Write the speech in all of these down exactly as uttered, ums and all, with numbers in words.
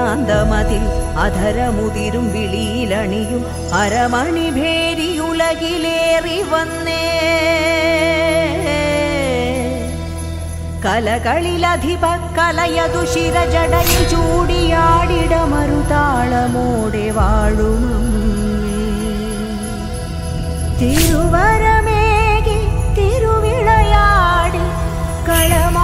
ശാന്തമതിൽ അധരമുതിരും വിളിയിലണിയും അരമണി ഭേരിയുലകിലേറി വന്നേ കലകളിലധിപ കലയതു ശിരജടയിൽ ചൂടിയാടിടമറുതാളമോടെ വാഴുമമ്മേ തിരുവരമേകി തിരുവിളയാടി കളമാ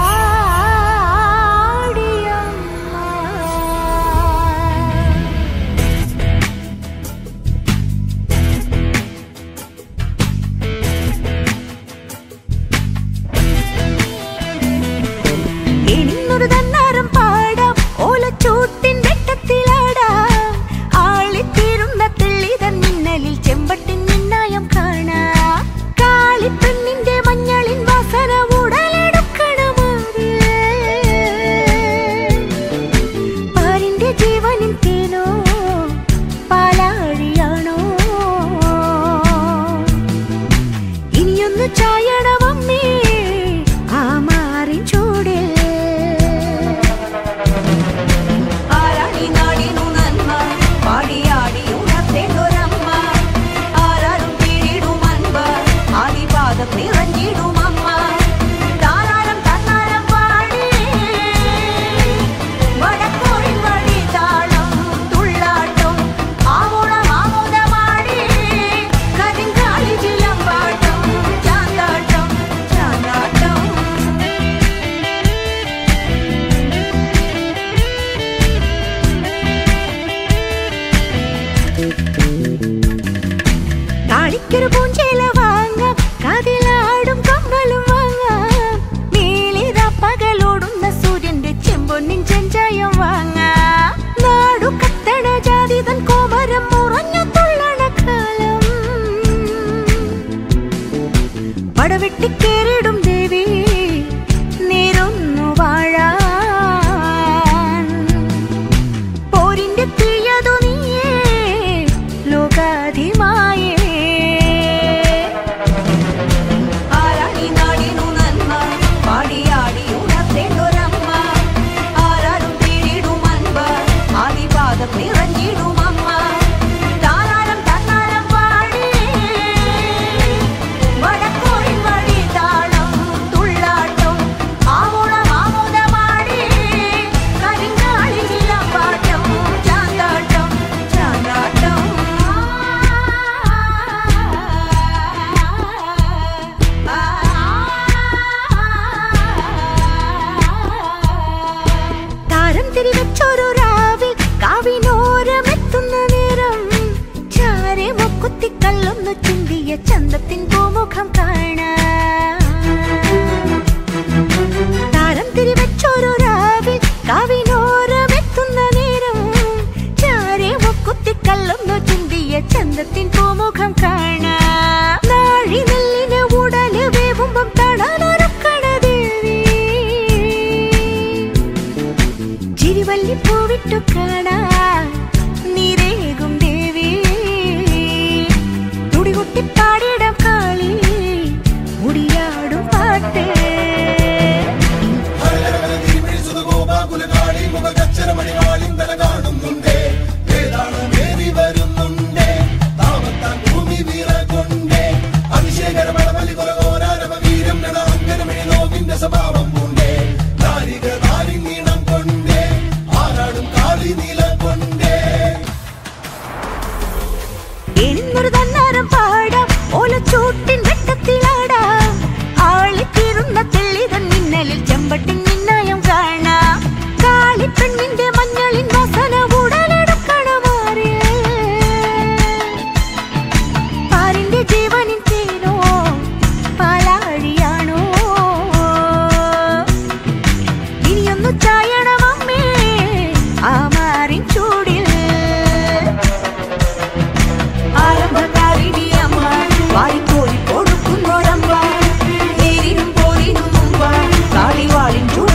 Calling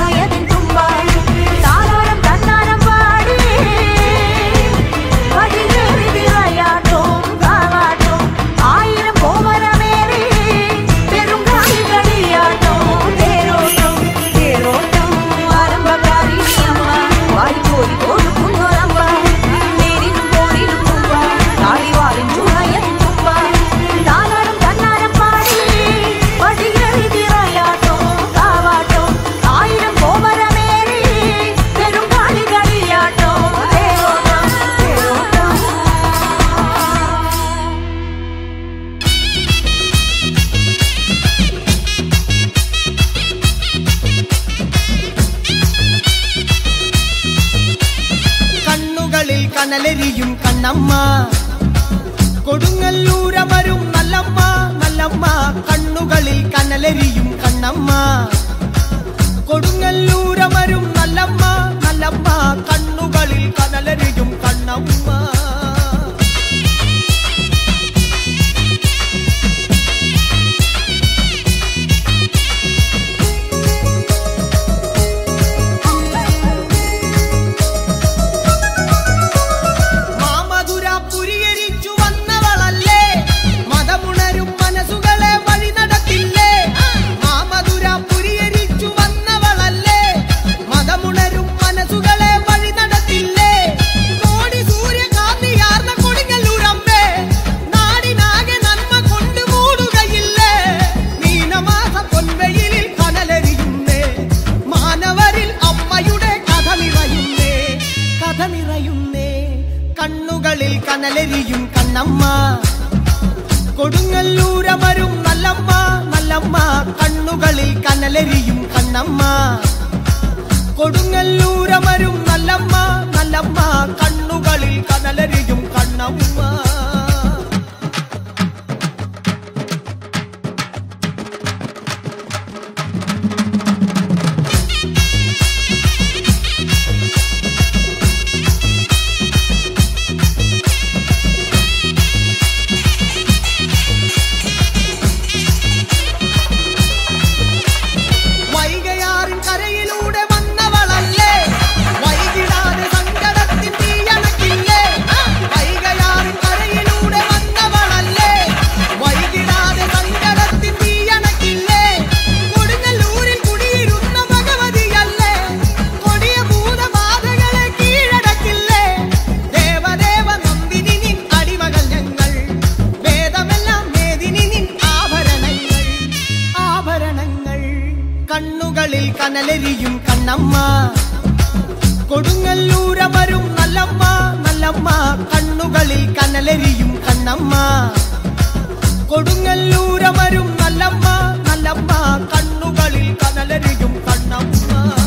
കനലെരിയും കണ്ണമ്മ കൊടുങ്ങല്ലൂരമരും നല്ലമ്മ നല്ലമ്മ കണ്ണുകളിൽ കനലെരിയും കണ്ണമ്മ കൊടുങ്ങല്ലൂരമരും നല്ലമ്മ നല്ലമ്മ കണ്ണുകളിൽ കനലെരിയും കണ്ണമ്മ കണ്ണുകളിൽ കനലെരിയും കണ്ണമ്മ കൊടുങ്ങല്ലൂരമരും നല്ലമ്മ നല്ലമ്മ കണ്ണുകളിൽ കനലെരിയും കണ്ണമ്മ കൊടുങ്ങല്ലൂരമരും നല്ലമ്മ നല്ലമ്മ കണ്ണുകളിൽ കനലെരിയും കണ്ണമ്മ കണ്ണുകളിൽ കനലെരിയും കണ്ണമ്മ കൊടുങ്ങല്ലൂരമരും നല്ലമ്മ നല്ലമ്മ കണ്ണുകളിൽ കനലെരിയും കണ്ണമ്മ കൊടുങ്ങല്ലൂരമരും നല്ലമ്മ നല്ലമ്മ കണ്ണുകളിൽ കനലെരിയും കണ്ണമ്മ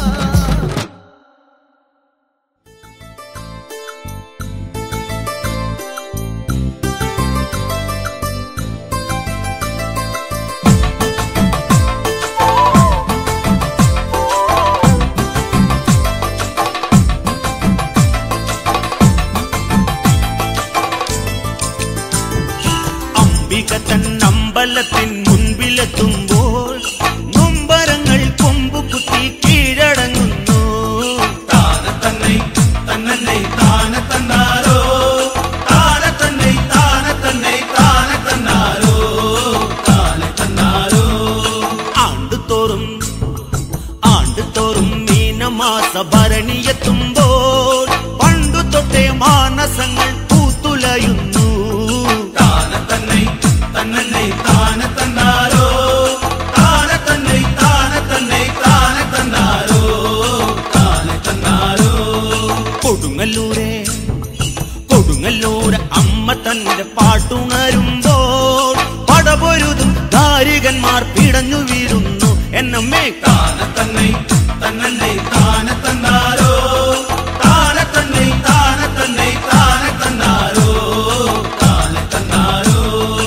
അമ്പലത്തിൻ മുൻപിലെത്തുമ്പോൾ നൊമ്പരങ്ങൾ കൊമ്പുകുത്തി കീഴടങ്ങുന്നു താന തന്നെ തന്നെ താന തന്നാരോ താന തന്നെ താന തന്നെ താന തന്നാരോ താന തന്നാരോ ആണ്ടുതോറും ആണ്ടുതോറും മീനമാസ ഭരണിയെത്തുമ്പോൾ പണ്ടു തൊട്ടേ മാനസങ്ങൾ പൂത്തുലയുന്നു താന തന്നെ തന്നെ താന തന്നാരോ താന തന്നെ താന തന്നെ താന തന്നാരോ താന തന്നാരോ കൊടുങ്ങല്ലൂരെ കൊടുങ്ങല്ലൂരെ അമ്മ തന്റെ പാട്ടുണരുമ്പോൾ പടപൊരുതും ധാരികന്മാർ പിടഞ്ഞു വീഴുന്നു എന്നമ്മേ താന തന്നെ തന്നെ താന തന്നാരോ താന തന്നെ താന തന്നെ താന തന്നാരോ താന തന്നാരോ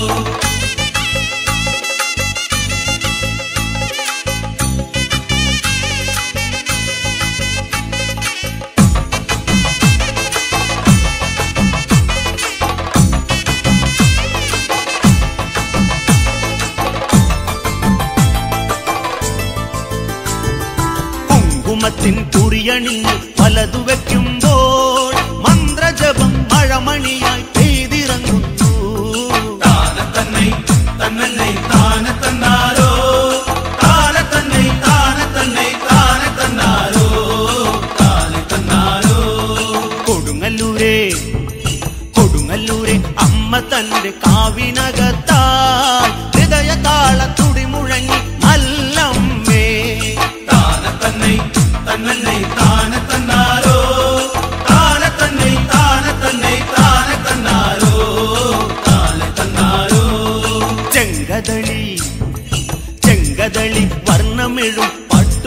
കുങ്കുമത്തിൻ കുറിയണിഞ്ഞ് പലതു വയ്ക്കുമ്പോൾ മന്ത്രജപം മഴമണിയായി പെയ്തിറങ്ങുന്നു താന തന്നെ തന്നെ താന തന്നാരോ താന തന്നെ താന തന്നെ താന തന്നാരോ താന തന്നാരോ കൊടുങ്ങല്ലൂരെ കൊടുങ്ങല്ലൂരെ അമ്മ തന്റെ കാവിനകത്താൽ ഹൃദയ താളത്തുടി മുഴങ്ങി നല്ലമ്മേ താന തന്നെ തന്നെ താന തന്നാരോ താന തന്നെ താന തന്നെ താന തന്നാരോ താന തന്നാരോ ചെങ്കദളി ചെങ്കദളി വർണ്ണമെഴും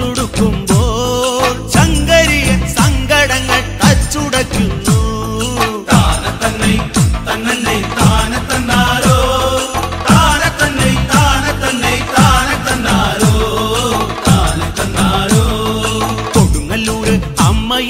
പട്ടുടുക്കുമ്പോൾ ശങ്കരിയ സങ്കടങ്ങൾ തച്ചുടയ്ക്കുന്നു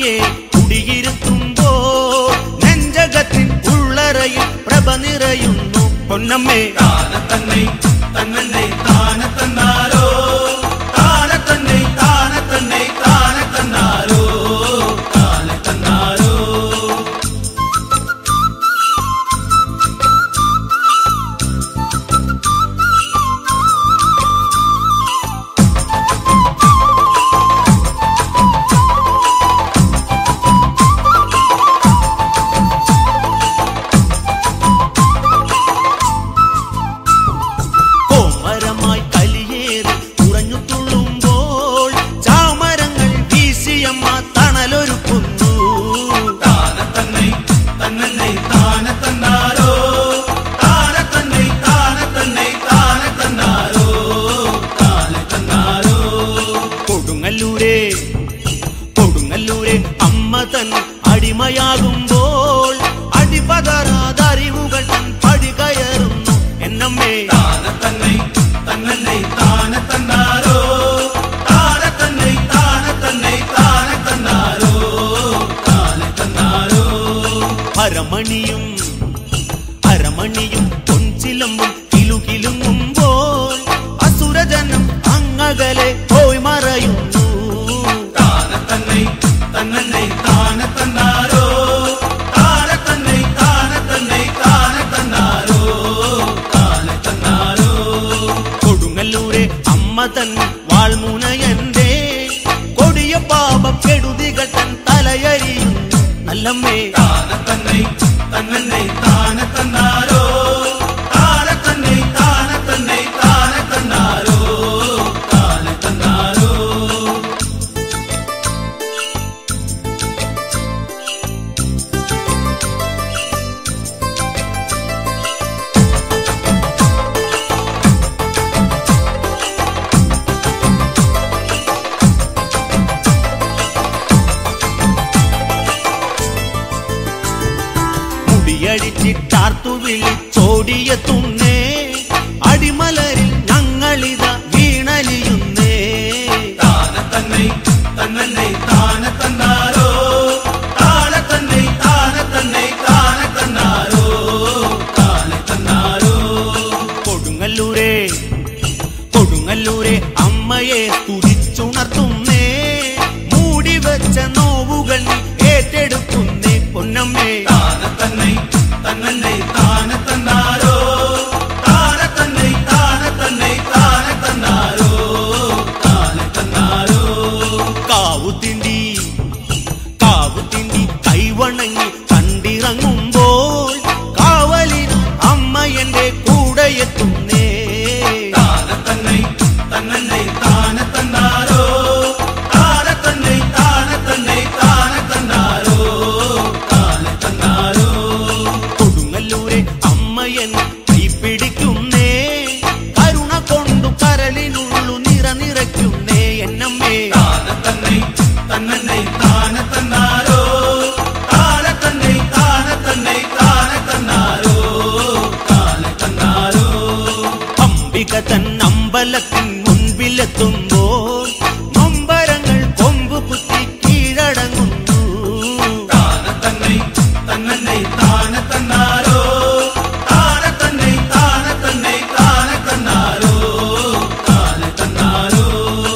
അമ്മയെ കുടിയിരുത്തുമ്പോ നെഞ്ചകത്തിൻ ഉള്ളറയിൽ പ്രഭ നിറയുന്നു പൊന്നമ്മേ. താനത്തന്നെ തന്നന്നെ താനത്തന്നാരോ താനത്തന്നെ താനത്തന്നെ താനത്തന്നാരോ താനത്തന്നാരോ. കോമരമായി കലിയേറി ഉറഞ്ഞു തുള്ളുമ്പോൾ ചാമരങ്ങൾ വീശിയമ്മ തണലൊരുക്കുന്നു. താനത്തന്നെ തന്നന്നെ താനത്തന്നാരോ താനത്തന്നെ താനത്തന്നെ താനത്തന്നാരോ താനത്തന്നാരോ. കൊടുങ്ങല്ലൂരെ കൊടുങ്ങല്ലൂരെ അമ്മ തൻ അടിമയാകുമ്പോൾ അടിപതറാതറിവുകൾ തൻ പടി കയറുന്നു എന്നമ്മേ. താനത്തന്നെ തന്നന്നെ താനത്തന്നാരോ താനത്തന്നെ താനത്തന്നെ താനത്തന്നാരോ താനത്തന്നാരോ. അരമണിയും അരമണിയും പൊൻചിലമ്പും കിലുകിലുങ്ങുമ്പോൾ അസുരജനം അങ്ങകലെ പോയി മറയുന്നു. താനത്തന്നെ തന്നന്നെ താനത്തന്നാരോ താനത്തന്നെ താനത്തന്നെ താനത്തന്നാരോ താനത്തന്നാരോ. കൊടുങ്ങല്ലൂരെ അമ്മ തൻ വാൾമുനയന്റെ കൊടിയ പാപം കെടുതികൾ തൻ തലയരിയുന്നു നല്ലമ്മേ. താനത്തന്നെ തന്നന്നെ താനത്തന്നാരോ താനത്തന്നെ താനത്തന്നെ താനത്തന്നാരോ താനത്തന്നാരോ. മുടിയടിച്ചിട്ടാർത്തു വിളിച്ചോടിയെത്തുന്നേ അടിമലരിൽ ഞങ്ങളിത വീണലിയുന്നേ. താനത്തന്നെ തന്നന്നെ താനത്തന്നാരോ താനത്തന്നെ താനത്തന്നെ താനത്തന്നാരോ താനത്തന്നാരോ. കൊടുങ്ങല്ലൂരെ കൊടുങ്ങല്ലൂരെ അമ്മയെ തുതിച്ചുണർത്തുന്നേ മൂടിവെച്ച നോവുകൾ നീ ഏറ്റെടുക്കുന്നേ പൊന്നമ്മേ. താനത്തന്നെ തന്നന്നെ താനത്തന്നാരോ താനത്തന്നെ താനത്തന്നെ താനത്തന്നാരോ താനത്തന്നാരോ. കാവുത്തിണ്ടി കാവുത്തിണ്ടി കൈവണങ്ങി കണ്ടിറങ്ങുമ്പോൾ കാവലിന് അമ്മ എന്റെ കൂടെ എത്തുന്നേ. താനത്തന്നെ തന്നന്നെ താനത്തന്നാരോ താനത്തന്നെ താനത്തന്നെ താനത്തന്നാരോ താനത്തന്നാരോ. കൊടുങ്ങല്ലൂരെ അമ്മയൻ കൈപ്പിടിക്കുന്നേ കരുണ കൊണ്ടു കരളിനുള്ളു നിറ നിറയ്ക്കുന്നേ എന്നമ്മേ. താനത്തന്നെ തന്നന്നെ താനത്തന്നാരോ താനത്തന്നെ താനത്തന്നെ താനത്തന്നാരോ താനത്തന്നാരോ. അംബിക തൻ അമ്പലത്തിൻ മുൻപിലെത്തുമ്പോൾ നൊമ്പരങ്ങൾ കൊമ്പ് കുത്തി കീഴടങ്ങുന്നു. താനത്തന്നെ തന്നന്നെ താനത്തന്നാരോ താനത്തന്നെ താനത്തന്നെ താനത്തന്നാരോ താനത്തന്നാരോ.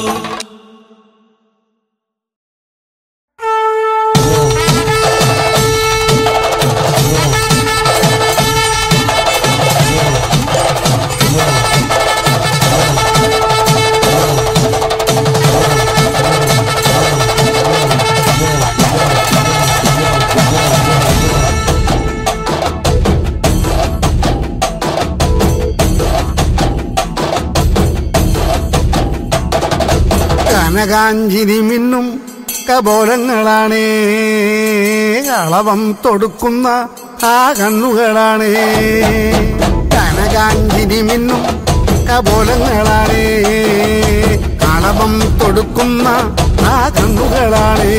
കനകാഞ്ചിരി മിന്നും കപോലങ്ങളാണേ അളവം തൊടുക്കുന്ന ആ കണ്ണുകളാണേ. കനകാഞ്ചിരി മിന്നും കപോലങ്ങളാണേ അളവം തൊടുക്കുന്ന ആ കണ്ണുകളാണേ.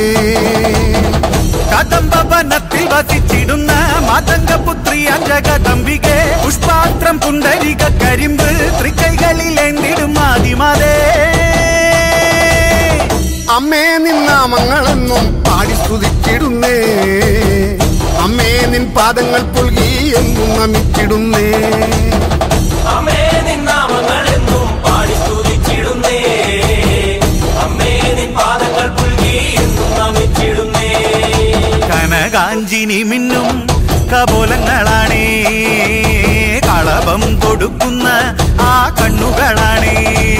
കദംബവനത്തിൽ വസിച്ചിടുന്ന മാതംഗപുത്രി അഞ്ജകദംബികെ പുഷ്പാത്രം പുണ്ടരിക കരിമ്പ് തൃക്കൈകളിൽ എന്തിടും ആദിമാതേ. അമ്മേ നിന്നാമങ്ങളെന്നും പാടി സ്തുതിച്ചിടുന്നേ. അമ്മേ നിൻ പാദങ്ങൾ പുൽകി എന്നും നമിച്ചിടുന്നേ. അമ്മേ നിൻ നാമങ്ങളെന്നും പാടി സ്തുതിച്ചിടുന്നേ. അമ്മേ നിൻ പാദങ്ങൾ പുൽകി എന്നും നമിച്ചിടുന്നേ. കനകാഞ്ചിനി മിന്നും കപോലങ്ങളാണേ, കളഭം കൊടുക്കുന്ന ആ കണ്ണുകളാണേ.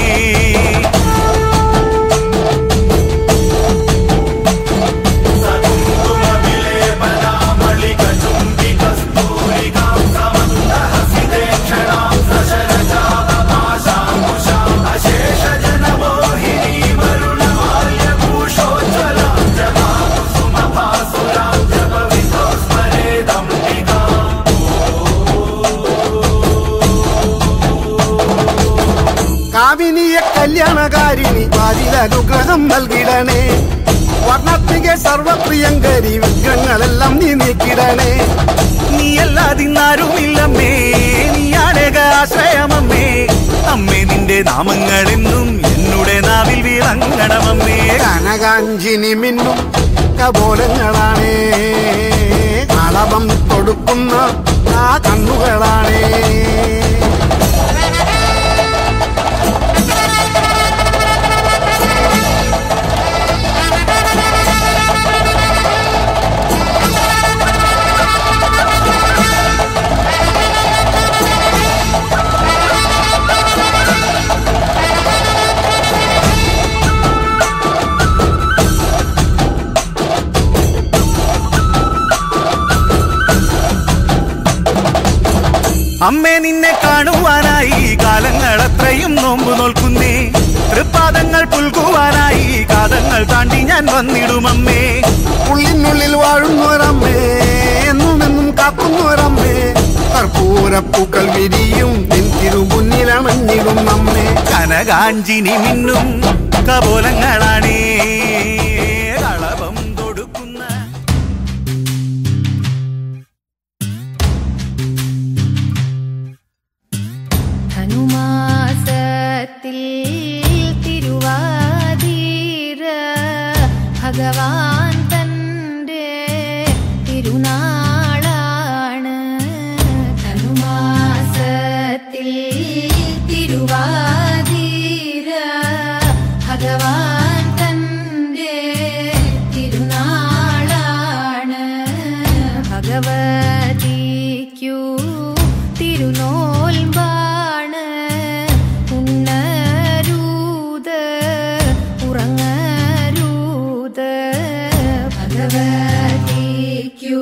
കാവിനിയെ കല്യാണകാരിണി പാരിലനുഗ്രഹം നൽകിടണേ. വർണ്ണത്തിക സർവപ്രിയങ്കരി വിഗ്രഹങ്ങളെല്ലാം നീ നീക്കിടണേ. നീയല്ലാതിന്നാരുമില്ലമ്മേ, നീയാണേക ആശ്രയമമ്മേ. അമ്മേ നിന്റെ നാമങ്ങളെന്നും എന്നുടെ നാവിൽ വിളങ്ങണമമ്മേ. കനകാഞ്ചിനി മിന്നും കപോലങ്ങളാണേ, കളഭം കൊടുക്കുന്ന ആ കണ്ണുകളാണേ. അമ്മേ നിന്നെ കാണുവാനായി കാലങ്ങൾ അത്രയും നോമ്പ് നോൽക്കുന്നേ. തൃപ്പാദങ്ങൾ പുൽകുവാനായി കാതങ്ങൾ താണ്ടി ഞാൻ വന്നിടുമമ്മേ. ഉള്ളിനുള്ളിൽ വാഴുന്നവരമ്മേ, എന്നുമെന്നും കാക്കുന്നവരമ്മേ. കർപ്പൂരപ്പൂക്കൾ വിരിയും നിൻ തിരുമുന്നിലണഞ്ഞിടും അമ്മേ. കനകാഞ്ചിനി മിന്നും കപോലങ്ങളാണേ, കളഭം കൊടുക്കുന്ന ധനുമാസത്തിൽ തിരുവാതിര ഭഗവാൻ തന്റെ തിരുനാളാണ്. ധനുമാസത്തിൽ തിരുവാതിര ഭഗവാൻ തന്റെ തിരുനാളാണ്. ഭഗവതിക്കു തിരുനോൽമ്പാണ്. ഉണ്ണരുത് ഉറങ്ങരുത്. ഭഗവതിക്കു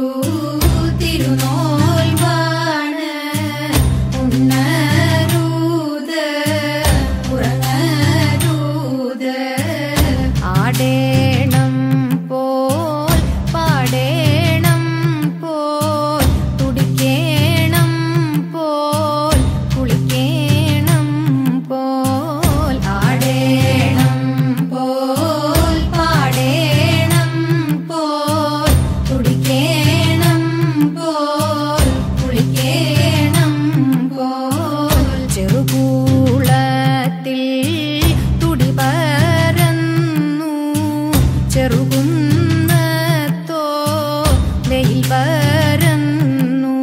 തിരുനോൽമ്പാണ്. ഉണ്ണരുത് ഉറങ്ങരുത്. ആടേണം പോൽ പാടേണം പോൽ തുടിക്കേണം പോൽ കുളിക്കേണം പോൽ. ആടേണം പോൽ പാടേണം പോൽ തുടിക്കേണം പോൽ കുളിക്കേണം പോൽ. ചെറുകൂളത്തിൽ തുടി പരന്നു ചെറുകുന്നത്തോ വെയിൽ പരന്നു.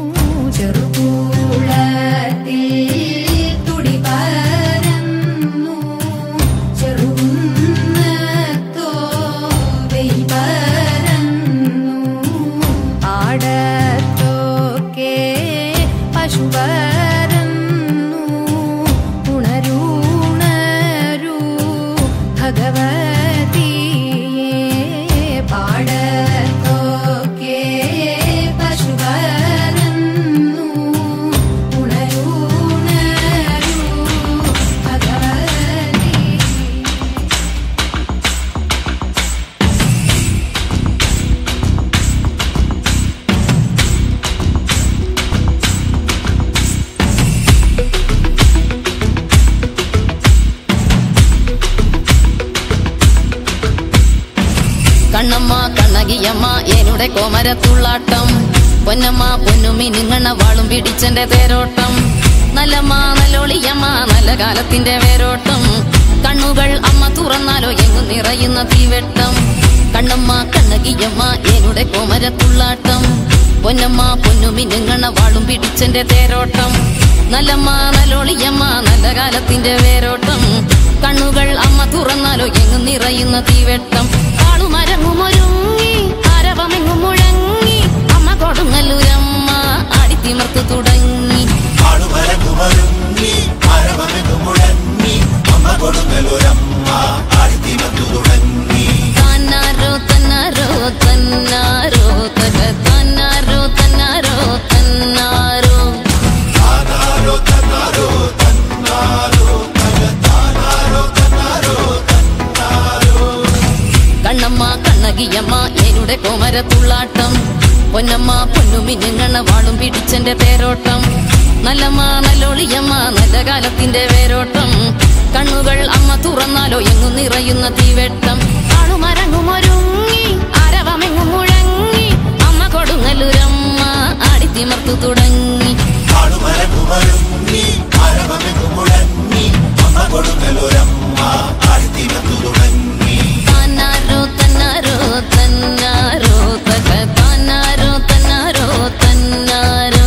ചെറുകൂളത്തിൽ തുടി പരന്നു ചെറുകുന്നത്തോ വെയിൽ പരന്നു. ആടത്തൊക്കെ പശു പരന്നു. ഉണരൂണരൂ ഭഗവതിയെ. പാടത്തൊക്കെ പശു പരന്നു. ഉണരൂണരൂ ഭഗവതി. കണ്ണമ്മ കണ്ണകിയമ്മ എനുടെ കോമരത്തുള്ളാട്ടം. പൊന്നമ്മ പൊന്നുമി നിങ്ങണ വാളും പിടിച്ചെന്റെ തേരോട്ടം. നല്ലമ്മ നല്ലോളിയമ്മ നല്ല കാലത്തിന്റെ വേരോട്ടം. കണ്ണുകൾ അമ്മ തുറന്നാലോ എങ്ങും നിറയുന്ന തീവെട്ടം. കണ്ണമ്മ കണ്ണകിയമ്മ എന്നുടെ കോമരത്തുള്ളാട്ടം പൊന്നമ്മ പൊന്നുമിനുങ്ങണ വാളും പിടിച്ചെന്റെ തേരോട്ടം നല്ലമ്മ നല്ലോളിയമ്മ നല്ല കാലത്തിന്റെ വേരോട്ടം കണ്ണുകൾ അമ്മ തുറന്നാലോ എങ്ങും നിറയുന്ന തീവെട്ടം ആളുമരങ്ങുമൊരുങ്ങി ആരവമെങ്ങും മുഴങ്ങി അമ്മ കൊടുങ്ങല്ലൂരമ്മ ആടിത്തിമർത്തു തുടങ്ങി തന്നാരോ തന്നാരോ തന്നാരോ തക തന്നാരോ തന്നാരോ തന്നാരോ കണ്ണമ്മ കണ്ണകിയമ്മ എന്നുടെ കോമരത്തുള്ളാട്ടം പൊന്നമ്മ പൊന്നുമിനുങ്ങണ വാളും പിടിച്ചെന്റെ തേരോട്ടം നല്ലമ്മ നല്ലോളിയമ്മ നല്ല കാലത്തിന്റെ വേരോട്ടം കണ്ണുകൾ അമ്മ തുറന്നാലോ എങ്ങും നിറയുന്ന തീവെട്ടം ആളുമരങ്ങുമൊരുങ്ങി ആരവമെങ്ങും മുഴങ്ങി അമ്മ കൊടുങ്ങല്ലൂരമ്മ ആടിത്തിമർത്തു തുടങ്ങി തന്നാരോ തന്നാരോ തന്നാരോ തക തന്നാരോ തന്നാരോ തന്നാരോ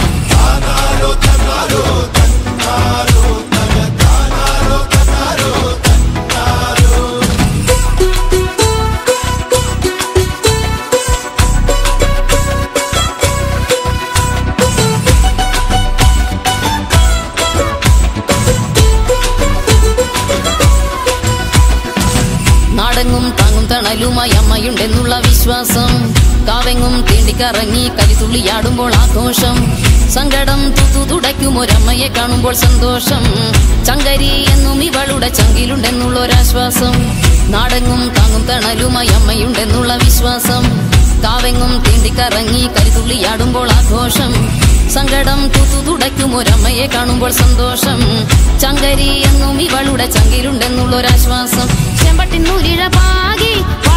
നാടെങ്ങും താങ്ങും തണലുമായി അമ്മയുണ്ടെന്നുള്ള വിശ്വാസം കാവെങ്ങും തീണ്ടിക്കറങ്ങി കരിതുള്ളിയാടുമ്പോൾ ആഘോഷം സങ്കടം തുതു തുടയ്ക്കും ഒരമ്മയെ കാണുമ്പോൾ സന്തോഷം ചങ്കരി എന്നും ഇവളുടെ ചങ്കിലുണ്ടെന്നുള്ളൊരാശ്വാസം നാടെങ്ങും താങ്ങും തണലുമായി അമ്മയുണ്ടെന്നുള്ള വിശ്വാസം കാവെങ്ങും തീണ്ടിക്കറങ്ങി കരിതുള്ളിയാടുമ്പോൾ ആഘോഷം സങ്കടം തുതു തുടയ്ക്കും ഒരമ്മയെ കാണുമ്പോൾ സന്തോഷം ചങ്കരി എന്നും ഇവളുടെ ചങ്കിലുണ്ടെന്നുള്ളൊരാശ്വാസം ചെമ്പട്ടിന്നൂരിഴ പാകി